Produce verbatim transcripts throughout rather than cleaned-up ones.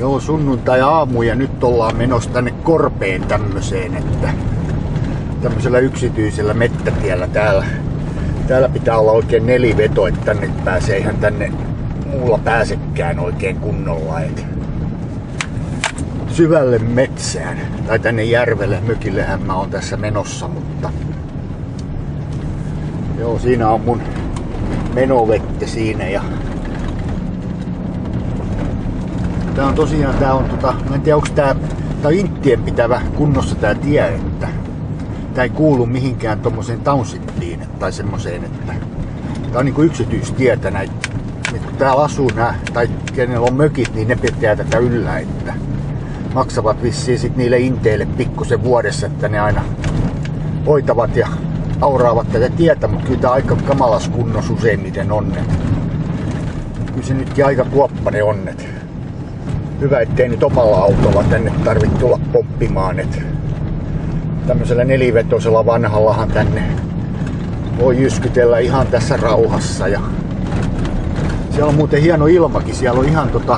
Joo, sunnuntai-aamu ja nyt ollaan menossa tänne Korpeen tämmöiseen, että tämmöisellä yksityisellä mettätiellä täällä. Täällä pitää olla oikein neliveto, että tänne pääsee ihan tänne muulla pääsekään oikein kunnolla. Et syvälle metsään tai tänne järvelle, mökillehän mä oon tässä menossa, mutta joo, siinä on mun menovettä siinä ja tää on tosiaan, tää on tota, mä en tiedä onks tää, tää on inttien pitävä kunnossa tää tie, että tää ei kuulu mihinkään tommoseen townshipiin tai semmoseen, että tää on niinku yksityistietä näitä, kun täällä asuu nää, tai kenellä on mökit, niin ne pitää tätä yllä, että maksavat vissiin sit niille inteille pikkusen vuodessa, että ne aina hoitavat ja auraavat tätä tietä, mutta kyllä tää aika kamalas kunnossa useimmiten on. Kyllä se nytkin aika kuoppanen on. Hyvä, ettei nyt omalla autolla tänne tarvitse tulla poppimaan. Et tämmöisellä nelivetoisella vanhallahan tänne voi jyskytellä ihan tässä rauhassa. Ja siellä on muuten hieno ilmakin. Siellä on ihan tota...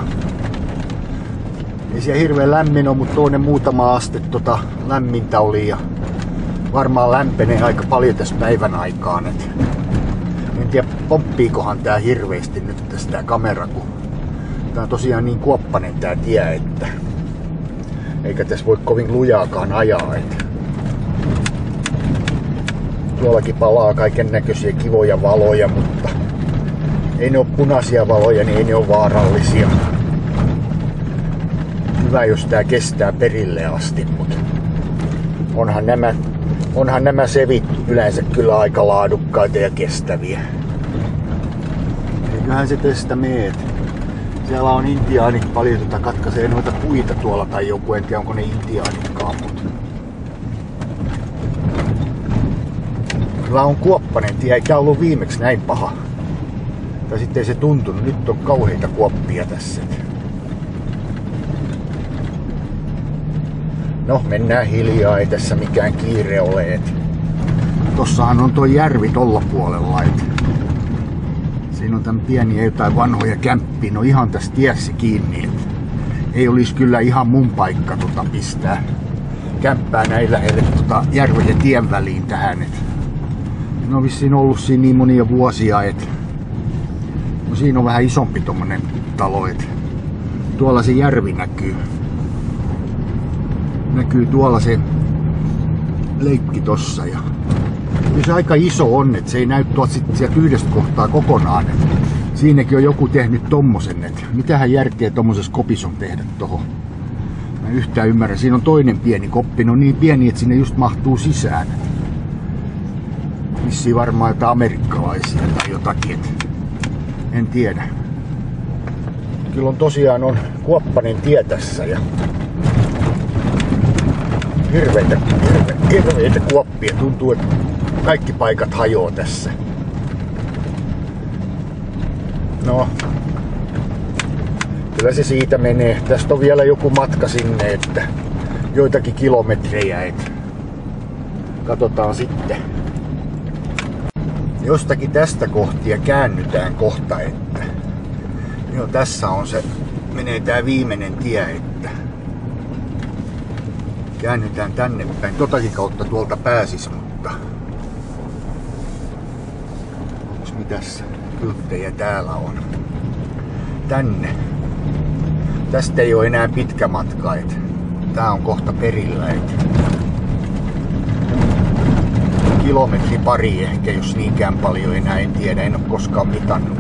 Ei siellä hirveän lämmin ole, mutta toinen muutama aste tota lämmintä oli. Ja varmaan lämpenee aika paljon tässä päivän aikaan. Et en tiedä, pomppiikohan tää hirveästi nyt tästä kamera, kun tää on tosiaan niin kuoppanen tää tie, että eikä tässä voi kovin lujaakaan ajaa. Et tuollakin palaa kaiken näköisiä kivoja valoja, mutta ei ne ole punaisia valoja, niin ei ne ole vaarallisia. Hyvä, jos tää kestää perille asti, mutta onhan nämä, onhan nämä sevit yleensä kyllä aika laadukkaita ja kestäviä. Eiköhän se tästä meet. Siellä on intiaanit paljon, tota katkaisee noita puita tuolla tai joku, en tiedä onko ne intiaanitkaan, mutta kyllä on kuoppanen tie, eikä ollut viimeksi näin paha. Tai sitten ei se tuntunut, nyt on kauheita kuoppia tässä. No, mennään hiljaa, ei tässä mikään kiire ole. Et tossahan on tuo järvi tolla puolella. Et siinä on tän pieniä jotain vanhoja kämppiä, no ihan tässä tiessä kiinni. Et ei olisi kyllä ihan mun paikka tota pistää kämppää näin lähelle tota järven ja tien väliin tähän. Et ne on vissiin ollut siinä niin monia vuosia, et no siinä on vähän isompi tommonen talo. Et tuolla se järvi näkyy. Näkyy tuolla se leikki tossa ja kyllä se aika iso on, että se ei näy tuolta sit sieltä yhdestä kohtaa kokonaan. Et siinäkin on joku tehnyt tommosen, että mitähän järkeä tommosessa kopissa on tehdä tohon. Mä en yhtään ymmärrä. Siinä on toinen pieni koppi, no niin pieni, että sinne just mahtuu sisään. Vissiin varmaan jotain amerikkalaisia tai jotakin, et en tiedä. Kyllä on tosiaan on kuoppanen tie tässä ja Hirveitä, hirve, hirveitä kuoppia. Tuntuu, että kaikki paikat hajoaa tässä. No, kyllä se siitä menee. Tästä on vielä joku matka sinne, että joitakin kilometrejä. Et katsotaan sitten. Jostakin tästä kohtia käännytään kohta, että joo, tässä on se, menee tää viimeinen tie, että käännytään tänne päin. Totakin kautta tuolta pääsis, mutta onks mitäs kylttejä täällä on? Tänne. Tästä ei ole enää pitkä matka, et tää on kohta perillä, et kilometri pari ehkä, jos niinkään paljon enää, en tiedä, en oo koskaan mitannut.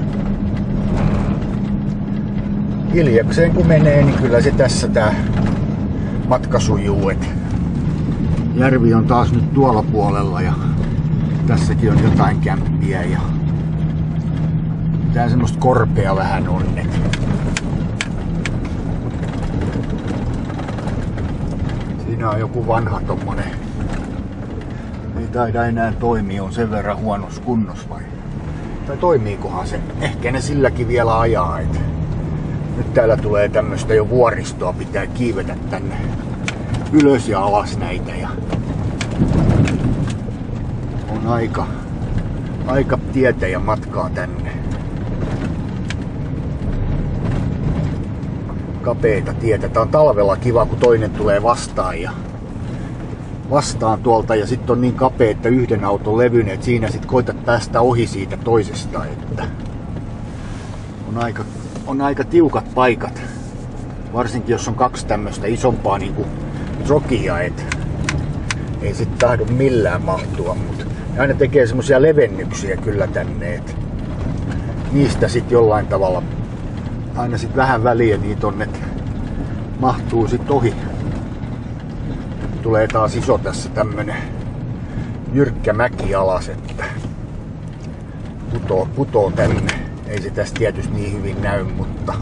Hiljakseen kun menee, niin kyllä se tässä tää matka sujuu. Et järvi on taas nyt tuolla puolella ja tässäkin on jotain kämppiä ja tää semmoista korpea vähän on. Et siinä on joku vanha tommonen, ei taida enää toimia, on sen verran huonossa kunnossa vai? Tai toimiikohan se? Ehkä ne silläkin vielä ajaa. Et nyt täällä tulee tämmöstä jo vuoristoa, pitää kiivetä tänne ylös ja alas näitä ja on aika, aika tietä ja matkaa tänne. kapeita tietä. Tää on talvella kiva, kun toinen tulee vastaan ja vastaan tuolta ja sitten on niin kapea, että yhden auton levyinen, että siinä sit koitat päästä ohi siitä toisesta. Että on aika, on aika tiukat paikat. Varsinkin jos on kaksi tämmöistä isompaa niinku trokia, et ei sit tahdo millään mahtua, mutta aina tekee semmosia levennyksiä kyllä tänne, et niistä sit jollain tavalla aina sit vähän väliä niitä on, et mahtuu sit ohi. Tulee taas iso tässä tämmönen jyrkkä mäki alas, että putoo, putoo tänne. Ei se tästä tietysti niin hyvin näy, mutta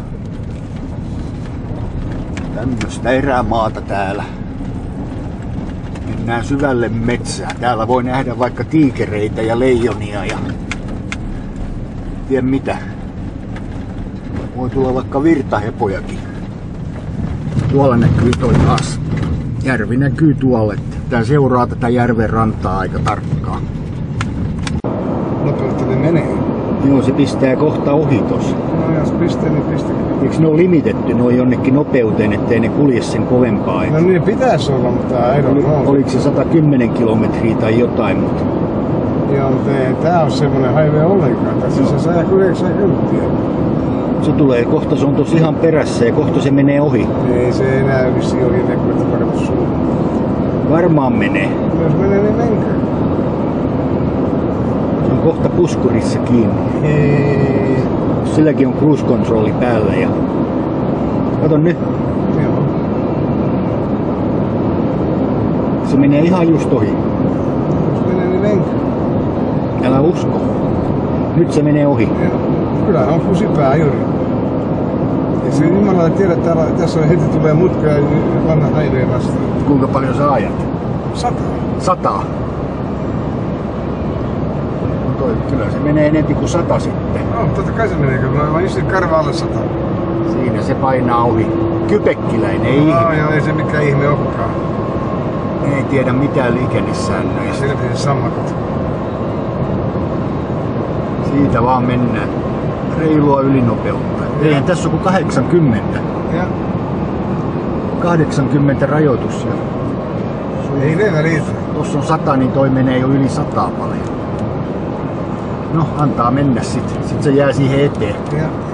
tämmöstä erämaata täällä. Mennään syvälle metsään. Täällä voi nähdä vaikka tiikereitä ja leijonia ja tien mitä. Voi tulla vaikka virtahepojakin. Tuolla näkyy toi taas. Järvi näkyy tuolle. Tää seuraa tätä järven rantaa aika tarkkaan. Nopeutta ne menee. Joo, se pistää kohta ohi tossa. No jos pistää, niin pistää. Eikö ne ole limitetty noin jonnekin nopeuteen, ettei ne kulje sen kovempaa? No niin pitäisi olla, mutta ei ole. Ol, oliko se sata kymmenen kilometriä tai jotain? Mutta joo, mutta ei tää on semmonen highway ollenkaan. Tässä se sata yhdeksänkymmentä. Se tulee, kohta se on tossa ihan perässä ja kohta se menee ohi. Ei se enää vissiin ohi näkyy, että paremmin suuntaan. Varmaan menee. Jos menee, niin menkää. Se on kohta puskurissa kiinni. Ei. Silläkin on cruise controli päällä ja kato nyt. Joo. Se menee ihan just ohi. Jos menee, niin menkää. Älä usko. Nyt se menee ohi. Joo. Kyllä on kusipää juuri. Ja se Jumala tiedä, että täällä, tässä heti tulee mutka ja vanha highway vastaan. Kuinka paljon sä ajat? Sata. Sataa. No toi, kyllä se menee enemmän kuin sata sitten. No, totta kai se menee, kun mä istuin karva alle sata. Siinä se painaa ohi. Kypekkiläinen, ei No ihme. joo, ei se mikään ihme olekaan. Ei tiedä mitään liikennesäännöistä. Siellä pitäisi sammakot. Siitä vaan mennään. Reilua ylinopeutta. Eihän tässä ole kuin kahdeksankymmentä. Ja kahdeksankymmentä rajoitus. Ja ei ne välitä. tossa on sata, niin toi menee jo yli sataa paljon. No, antaa mennä sit. Sit se jää siihen eteen. Ja